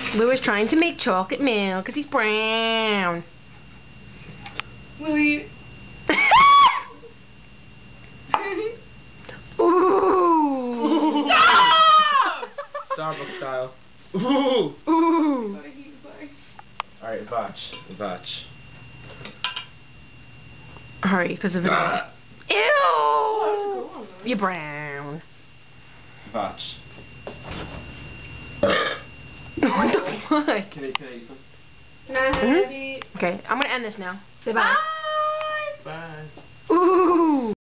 Louis trying to make chocolate milk because he's brown. Louis. Ooh. Starbucks style. Ooh. Ooh. Alright, Vach. Hurry, because of the... Ew! Oh, You're brown. Vach. What the fuck? Can I eat some? Can I have it? Okay, I'm gonna end this now. Say bye.